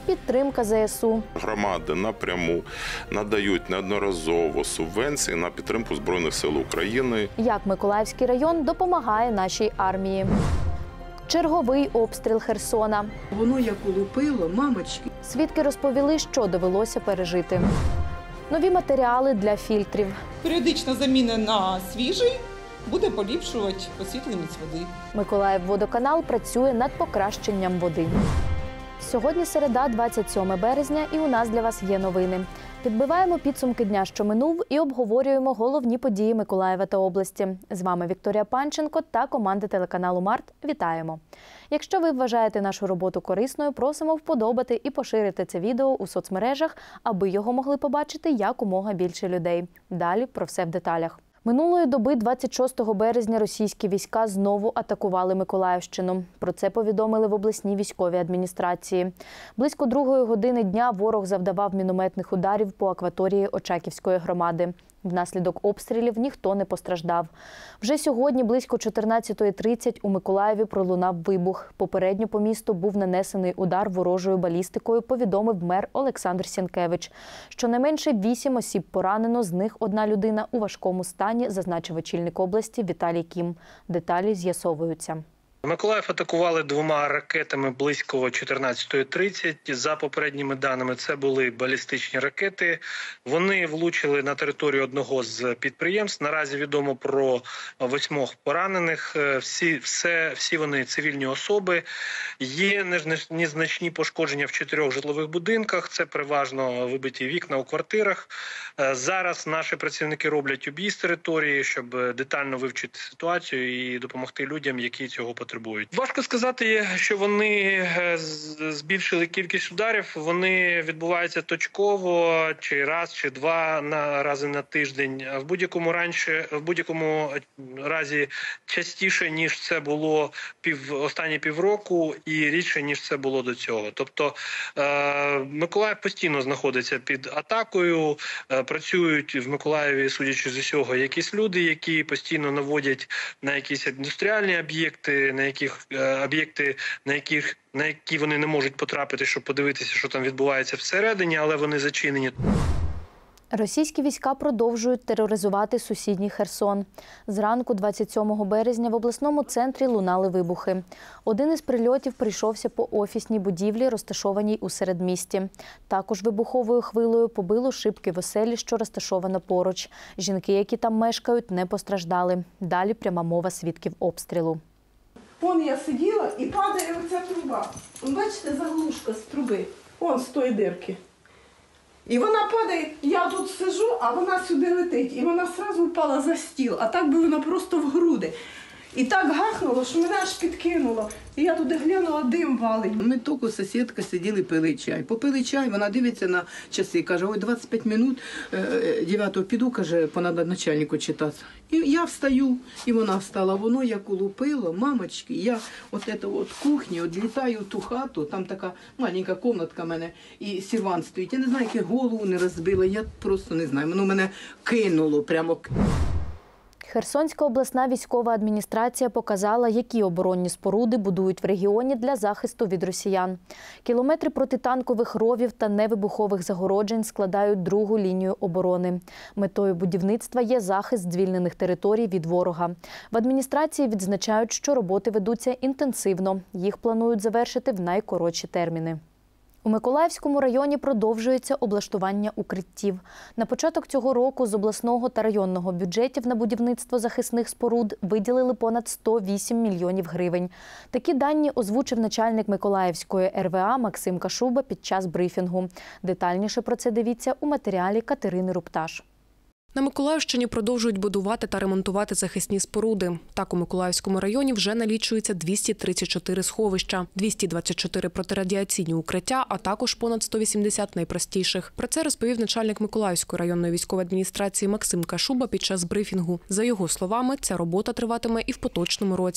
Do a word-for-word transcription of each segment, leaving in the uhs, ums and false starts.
Підтримка зе ес у. Громади напряму надають неодноразово субвенції на підтримку Збройних сил України. Як Миколаївський район допомагає нашій армії. Черговий обстріл Херсона. Воно як улупило, мамочки. Свідки розповіли, що довелося пережити. Нові матеріали для фільтрів. Періодична заміна на свіжий буде поліпшувати освітленість води. Миколаївводоканал працює над покращенням води. Сьогодні середа, двадцять сьоме березня, і у нас для вас є новини. Підбиваємо підсумки дня, що минув, і обговорюємо головні події Миколаєва та області. З вами Вікторія Панченко та команда телеканалу Март. Вітаємо! Якщо ви вважаєте нашу роботу корисною, просимо вподобати і поширити це відео у соцмережах, аби його могли побачити якомога більше людей. Далі про все в деталях. Минулої доби, двадцять шостого березня, російські війська знову атакували Миколаївщину. Про це повідомили в обласній військовій адміністрації. Близько другої години дня ворог завдавав мінометних ударів по акваторії Очаківської громади. Внаслідок обстрілів ніхто не постраждав. Вже сьогодні близько чотирнадцятої тридцять у Миколаєві пролунав вибух. Попередньо по місту був нанесений удар ворожою балістикою, повідомив мер Олександр Сінкевич. Щонайменше вісім осіб поранено, з них одна людина у важкому стані, зазначив очільник області Віталій Кім. Деталі з'ясовуються. Миколаїв атакували двома ракетами близько чотирнадцятої тридцять. За попередніми даними, це були балістичні ракети. Вони влучили на територію одного з підприємств. Наразі відомо про восьмох поранених. Всі, все, всі вони цивільні особи. Є незначні пошкодження в чотирьох житлових будинках. Це переважно вибиті вікна у квартирах. Зараз наші працівники роблять об'їзд території, щоб детально вивчити ситуацію і допомогти людям, які цього потребують. Важко сказати, що вони збільшили кількість ударів. Вони відбуваються точково, чи раз, чи два на рази на тиждень. В будь-якому раніше, в будь-якому разі частіше, ніж це було пів останні півроку, і рідше, ніж це було до цього. Тобто Миколаїв постійно знаходиться під атакою. Працюють в Миколаєві, судячи з усього, якісь люди, які постійно наводять на якісь індустріальні об'єкти, на яких об'єкти, на яких на які вони не можуть потрапити, щоб подивитися, що там відбувається всередині, але вони зачинені. Російські війська продовжують тероризувати сусідній Херсон. Зранку двадцять сьомого березня в обласному центрі лунали вибухи. Один із прильотів прийшовся по офісній будівлі, розташованій у середмісті. Також вибуховою хвилею побило шибки в оселі, що розташовано поруч. Жінки, які там мешкають, не постраждали. Далі пряма мова свідків обстрілу. Вон я сиділа і падає оця труба. Бачите, заглушка з труби. Вон з тої дирки. І вона падає, я тут сижу, а вона сюди летить. І вона одразу впала за стіл, а так би вона просто в груди. І так гахнуло, що мене аж підкинуло. І я туди глянула, дим валить. Ми тільки сусідка сиділи, пили чай. Попили чай, вона дивиться на часи, каже, ой, двадцять п'ять минут, дев'ятого піду, каже, понадо начальнику читати. І я встаю, і вона встала. Воно як улупило, мамочки, я от це от кухні, от літаю в ту хату, там така маленька кімнатка в мене, і сервант стоїть. Я не знаю, яке голову не розбила, я просто не знаю, воно мене кинуло прямо. Херсонська обласна військова адміністрація показала, які оборонні споруди будують в регіоні для захисту від росіян. Кілометри протитанкових ровів та невибухових загороджень складають другу лінію оборони. Метою будівництва є захист звільнених територій від ворога. В адміністрації відзначають, що роботи ведуться інтенсивно. Їх планують завершити в найкоротші терміни. У Миколаївському районі продовжується облаштування укриттів. На початок цього року з обласного та районного бюджетів на будівництво захисних споруд виділили понад сто вісім мільйонів гривень. Такі дані озвучив начальник Миколаївської ер ве а Максим Кашуба під час брифінгу. Детальніше про це дивіться у матеріалі Катерини Рупташ. На Миколаївщині продовжують будувати та ремонтувати захисні споруди. Так, у Миколаївському районі вже налічується двісті тридцять чотири сховища, двісті двадцять чотири протирадіаційні укриття, а також понад сто вісімдесят найпростіших. Про це розповів начальник Миколаївської районної військової адміністрації Максим Кашуба під час брифінгу. За його словами, ця робота триватиме і в поточному році.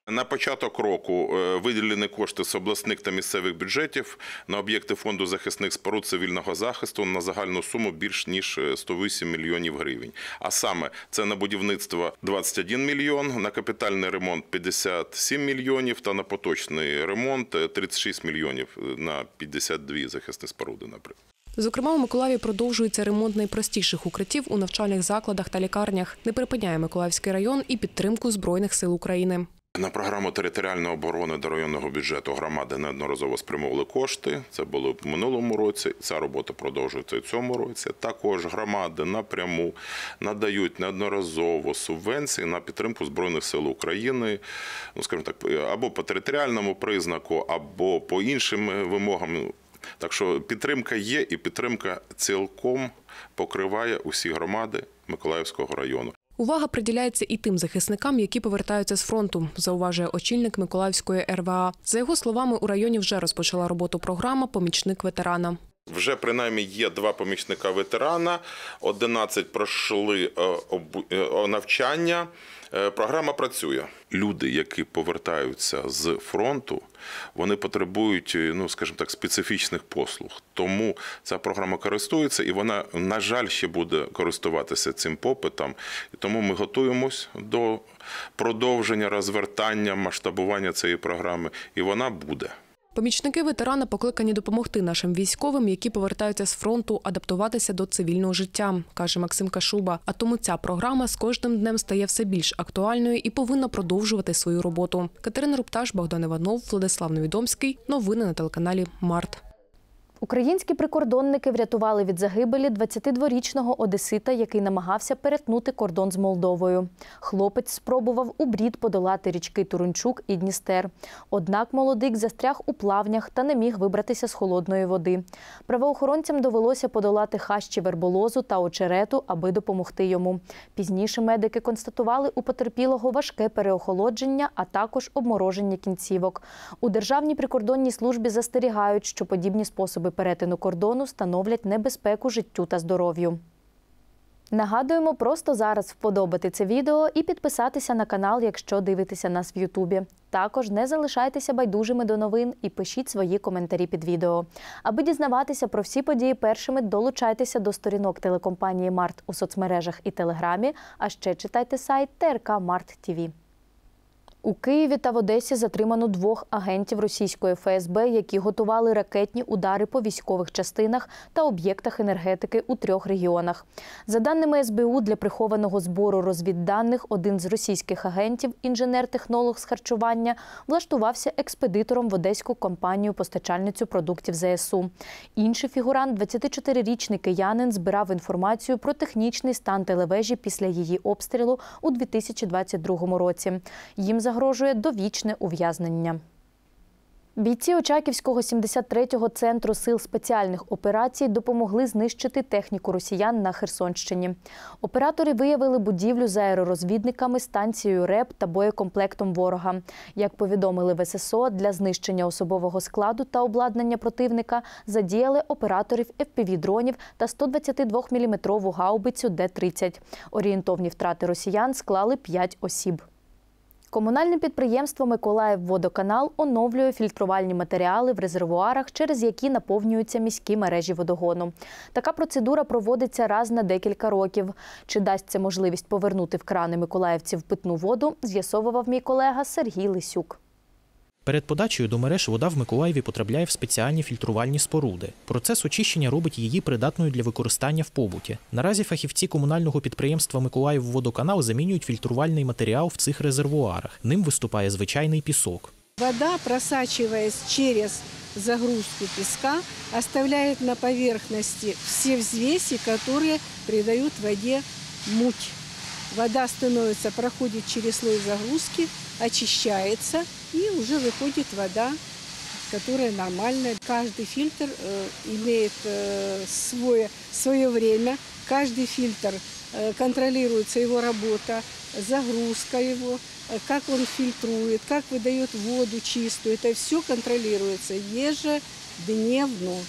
На початок року виділені кошти з обласних та місцевих бюджетів на об'єкти фонду захисних споруд цивільного захисту на загальну суму більш ніж сто вісім мільйонів гривень. А саме це на будівництво двадцять один мільйон, на капітальний ремонт п'ятдесят сім мільйонів та на поточний ремонт тридцять шість мільйонів на п'ятдесят дві захисні споруди, наприклад. Зокрема, у Миколаєві продовжується ремонт найпростіших укриттів у навчальних закладах та лікарнях. Не припиняє Миколаївський район і підтримку Збройних сил України. На програму територіальної оборони до районного бюджету громади неодноразово спрямовували кошти. Це було в минулому році. Ця робота продовжується і в цьому році. Також громади напряму надають неодноразово субвенції на підтримку Збройних сил України, ну, скажімо так, або по територіальному признаку, або по іншим вимогам. Так що підтримка є, і підтримка цілком покриває усі громади Миколаївського району. Увага приділяється і тим захисникам, які повертаються з фронту, зауважує очільник Миколаївської ер ве а. За його словами, у районі вже розпочала роботу програма «Помічник ветерана». Вже принаймні є два помічника ветерана, одинадцять пройшли навчання. Програма працює. Люди, які повертаються з фронту, вони потребують, ну, скажімо так, специфічних послуг. Тому ця програма користується і вона, на жаль, ще буде користуватися цим попитом. І тому ми готуємось до продовження, розвертання, масштабування цієї програми, і вона буде. Помічники ветерана покликані допомогти нашим військовим, які повертаються з фронту, адаптуватися до цивільного життя, каже Максим Кашуба. А тому ця програма з кожним днем стає все більш актуальною і повинна продовжувати свою роботу. Катерина Рупташ, Богдан Іванов, Владислав Невідомський. Новини на телеканалі Март. Українські прикордонники врятували від загибелі двадцятидворічного одесита, який намагався перетнути кордон з Молдовою. Хлопець спробував у брід подолати річки Турунчук і Дністер. Однак молодик застряг у плавнях та не міг вибратися з холодної води. Правоохоронцям довелося подолати хащі верболозу та очерету, аби допомогти йому. Пізніше медики констатували у потерпілого важке переохолодження, а також обмороження кінцівок. У Державній прикордонній службі застерігають, що подібні способи перетину кордону становлять небезпеку життю та здоров'ю. Нагадуємо просто зараз вподобати це відео і підписатися на канал, якщо дивитеся нас в Ютубі. Також не залишайтеся байдужими до новин і пишіть свої коментарі під відео. Аби дізнаватися про всі події першими, долучайтеся до сторінок телекомпанії «Март» у соцмережах і Телеграмі, а ще читайте сайт Те Ер Ка Март Ті Ві. У Києві та в Одесі затримано двох агентів російської Еф Ес Бе, які готували ракетні удари по військових частинах та об'єктах енергетики у трьох регіонах. За даними Ес Бе У, для прихованого збору розвідданих один з російських агентів, інженер-технолог з харчування, влаштувався експедитором в одеську компанію-постачальницю продуктів Зе Ес У. Інший фігурант, двадцятичотирирічний киянин, збирав інформацію про технічний стан телевежі після її обстрілу у дві тисячі двадцять другому році. Їм загрожує довічне ув'язнення. Бійці Очаківського сімдесят третього центру сил спеціальних операцій допомогли знищити техніку росіян на Херсонщині. Оператори виявили будівлю з аеророзвідниками, станцією РЕП та боєкомплектом ворога. Як повідомили в Ес Ес О, для знищення особового складу та обладнання противника задіяли операторів Еф Пі Ві-дронів та сто двадцятидвоміліметрову гаубицю Де тридцять. Орієнтовні втрати росіян склали п'ять осіб. Комунальне підприємство «Миколаївводоканал» оновлює фільтрувальні матеріали в резервуарах, через які наповнюються міські мережі водогону. Така процедура проводиться раз на декілька років. Чи дасть це можливість повернути в крани миколаївців питну воду, з'ясовував мій колега Сергій Лисюк. Перед подачею до мереж вода в Миколаєві потрапляє в спеціальні фільтрувальні споруди. Процес очищення робить її придатною для використання в побуті. Наразі фахівці комунального підприємства «Миколаївводоканал» замінюють фільтрувальний матеріал в цих резервуарах. Ним виступає звичайний пісок. Вода, просачиваясь через загрузку песка, оставляет на поверхности все взвеси, которые придают воде муть. Вода становится, проходит через слой загрузки, очищается, и уже выходит вода, которая нормальная. Каждый фильтр э, имеет э, свое, свое время, каждый фильтр э, контролируется его работа, загрузка его, э, как он фильтрует, как выдает воду чистую. Это все контролируется ежедневно.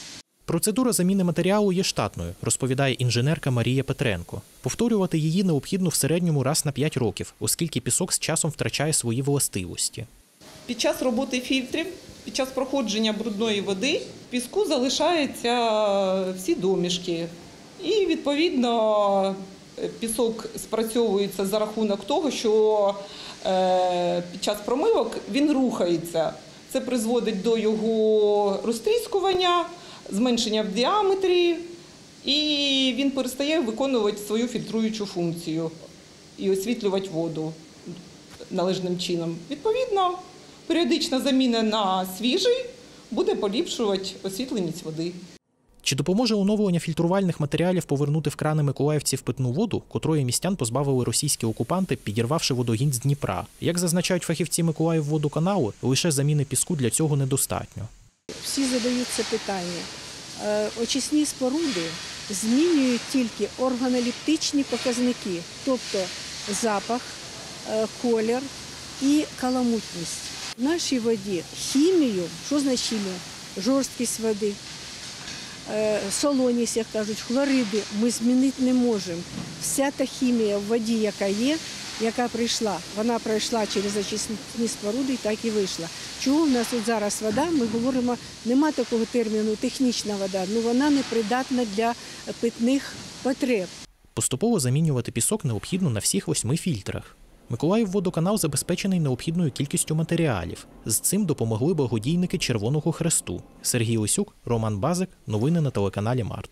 Процедура заміни матеріалу є штатною, розповідає інженерка Марія Петренко. Повторювати її необхідно в середньому раз на п'ять років, оскільки пісок з часом втрачає свої властивості. Під час роботи фільтрів, під час проходження брудної води в піску залишаються всі домішки. І, відповідно, пісок спрацьовується за рахунок того, що під час промивок він рухається. Це призводить до його розтріскування, зменшення в діаметрі, і він перестає виконувати свою фільтруючу функцію і освітлювати воду належним чином. Відповідно, періодична заміна на свіжий буде поліпшувати освітленість води. Чи допоможе оновлення фільтрувальних матеріалів повернути в крани миколаївців питну воду, котрої містян позбавили російські окупанти, підірвавши водогін з Дніпра? Як зазначають фахівці Миколаївводоканалу, лише заміни піску для цього недостатньо. Всі задають це питання. Очисні споруди змінюють тільки органолептичні показники, тобто запах, колір і каламутність. В нашій воді хімію, що значить хімія? Жорсткість води, солоність, як кажуть, хлориди ми змінити не можемо. Вся та хімія в воді, яка є, яка прийшла, вона пройшла через очисні споруди і так і вийшла. Чого в нас от зараз вода, ми говоримо, нема такого терміну технічна вода, ну вона не придатна для питних потреб. Поступово замінювати пісок необхідно на всіх восьми фільтрах. Миколаївводоканал забезпечений необхідною кількістю матеріалів. З цим допомогли благодійники Червоного Хресту. Сергій Лисюк, Роман Базик. Новини на телеканалі Март.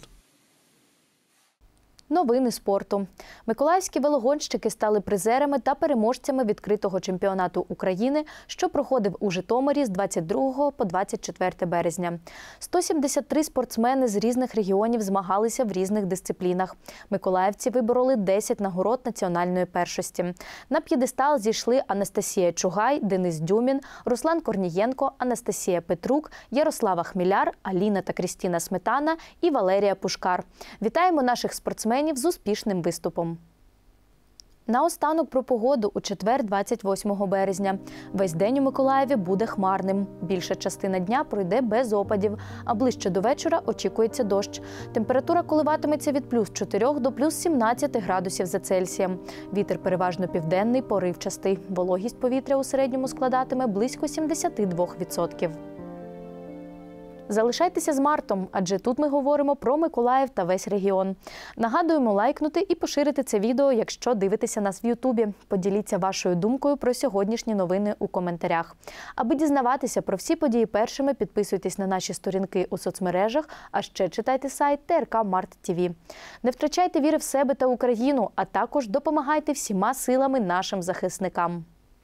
Новини спорту. Миколаївські велогонщики стали призерами та переможцями відкритого чемпіонату України, що проходив у Житомирі з двадцять другого по двадцять четверте березня. сто сімдесят три спортсмени з різних регіонів змагалися в різних дисциплінах. Миколаївці вибороли десять нагород національної першості. На п'єдестал зійшли Анастасія Чугай, Денис Дюмін, Руслан Корнієнко, Анастасія Петрук, Ярослава Хміляр, Аліна та Крістіна Сметана і Валерія Пушкар. Вітаємо наших спортсменів з успішним виступом. Наостанок про погоду у четвер, двадцять восьмого березня. Весь день у Миколаєві буде хмарним. Більша частина дня пройде без опадів, а ближче до вечора очікується дощ. Температура коливатиметься від плюс чотирьох до плюс сімнадцяти градусів за Цельсієм. Вітер переважно південний, поривчастий. Вологість повітря у середньому складатиме близько сімдесят два відсотки. Залишайтеся з Мартом, адже тут ми говоримо про Миколаїв та весь регіон. Нагадуємо лайкнути і поширити це відео, якщо дивитеся нас в Ютубі. Поділіться вашою думкою про сьогоднішні новини у коментарях. Аби дізнаватися про всі події першими, підписуйтесь на наші сторінки у соцмережах, а ще читайте сайт Т Р К Март Т В. Не втрачайте віри в себе та Україну, а також допомагайте всіма силами нашим захисникам.